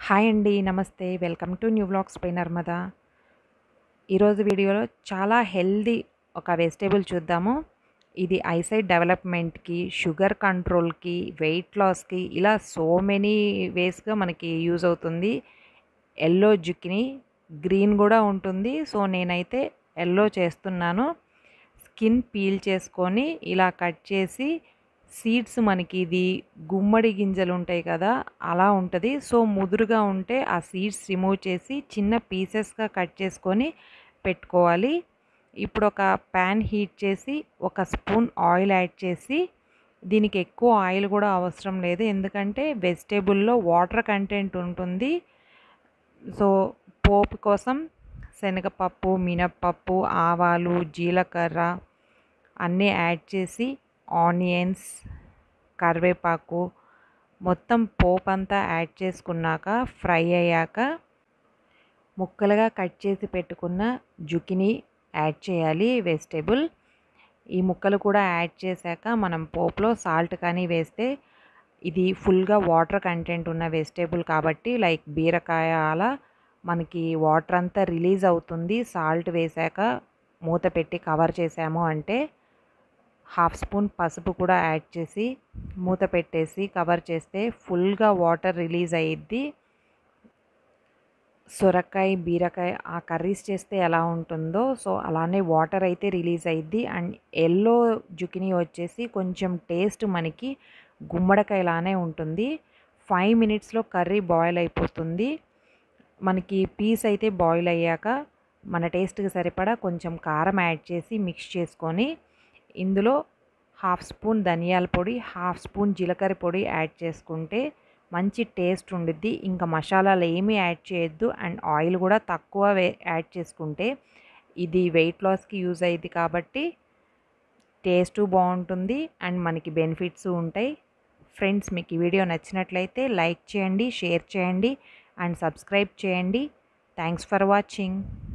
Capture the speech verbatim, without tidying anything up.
Hi అండి. నమస్తే. Welcome to new vlogs by Narmada. ఈరోజు వీడియోలో చాలా హెల్తీ ఒక వెజిటేబుల్ చూద్దాము. ఇది ఐసైట్ డెవలప్మెంట్‌కి, షుగర్ కంట్రోల్‌కి, వెయిట్ లాస్‌కి ఇలా సో మెనీ వేస్‌గా మనకి యూజ్ అవుతుంది. యెల్లో జుకినీ గ్రీన్ కూడా ఉంటుంది. సో నేనైతే యెల్లో చేస్తున్నాను. స్కిన్ పీల్ చేసుకొని ఇలా కట్ చేసి సీడ్స్ మనకి ఇది గుమ్మడి గింజలు ఉంటాయి కదా, అలా ఉంటుంది. సో ముదురుగా ఉంటే ఆ సీడ్స్ రిమూవ్ చేసి చిన్న పీసెస్గా కట్ చేసుకొని పెట్టుకోవాలి. ఇప్పుడు ఒక ప్యాన్ హీట్ చేసి ఒక స్పూన్ ఆయిల్ యాడ్ చేసి, దీనికి ఎక్కువ ఆయిల్ కూడా అవసరం లేదు ఎందుకంటే వెజిటేబుల్లో వాటర్ కంటెంట్ ఉంటుంది. సో పోపు కోసం శనగపప్పు, మినప్పప్పు, ఆవాలు, జీలకర్ర అన్నీ యాడ్ చేసి ఆనియన్స్, కరివేపాకు మొత్తం పోపంతా యాడ్ చేసుకున్నాక ఫ్రై అయ్యాక ముక్కలుగా కట్ చేసి పెట్టుకున్న జుకినీ యాడ్ చేయాలి వెజిటేబుల్. ఈ ముక్కలు కూడా యాడ్ చేశాక మనం పోపులో సాల్ట్ కానీ వేస్తే, ఇది ఫుల్గా వాటర్ కంటెంట్ ఉన్న వెజిటేబుల్ కాబట్టి లైక్ బీరకాయ అలా మనకి వాటర్ అంతా రిలీజ్ అవుతుంది. సాల్ట్ వేశాక మూత పెట్టి కవర్ చేసాము అంటే హాఫ్ స్పూన్ పసుపు కూడా యాడ్ చేసి మూత పెట్టేసి కవర్ చేస్తే ఫుల్గా వాటర్ రిలీజ్ అయ్యిద్ది. సొరకాయ, బీరకాయ ఆ కర్రీస్ చేస్తే ఎలా ఉంటుందో సో అలానే వాటర్ అయితే రిలీజ్ అయ్యిద్ది. అండ్ ఎల్లో జుకినీ వచ్చేసి కొంచెం టేస్ట్ మనకి గుమ్మడికాయలానే ఉంటుంది. ఫైవ్ మినిట్స్లో కర్రీ బాయిల్ అయిపోతుంది. మనకి పీస్ అయితే బాయిల్ అయ్యాక మన టేస్ట్కి సరిపడా కొంచెం కారం యాడ్ చేసి మిక్స్ చేసుకొని ఇందులో హాఫ్ స్పూన్ ధనియాల పొడి, హాఫ్ స్పూన్ జీలకర్ర పొడి యాడ్ చేసుకుంటే మంచి టేస్ట్ ఉండిద్ది. ఇంకా మసాలాలు ఏమీ యాడ్ చేయొద్దు అండ్ ఆయిల్ కూడా తక్కువ వే యాడ్ చేసుకుంటే ఇది వెయిట్ లాస్కి యూజ్ అయ్యిద్ది కాబట్టి టేస్టు బాగుంటుంది అండ్ మనకి బెనిఫిట్స్ ఉంటాయి. ఫ్రెండ్స్, మీకు ఈ వీడియో నచ్చినట్లయితే లైక్ చేయండి, షేర్ చేయండి అండ్ సబ్స్క్రైబ్ చేయండి. Thanks for watching.